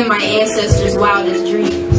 am my ancestors' wildest dreams.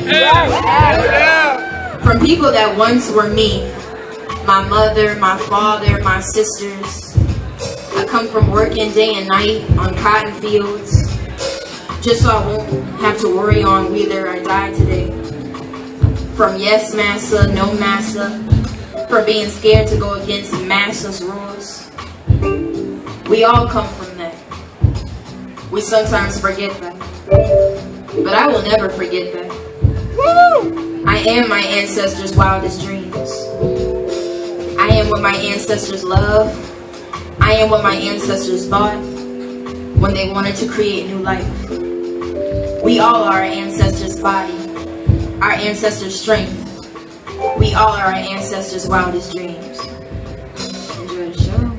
From people that once were me, my mother, my father, my sisters. I come from working day and night on cotton fields, just so I won't have to worry on whether I die today. From yes massa, no massa, from being scared to go against massa's rules. We all come from that. We sometimes forget that. But I will never forget that. I am my ancestors' wildest dreams. I am what my ancestors love. I am what my ancestors thought when they wanted to create new life. We all are our ancestors' body, our ancestors' strength. We all are our ancestors' wildest dreams. Enjoy the show.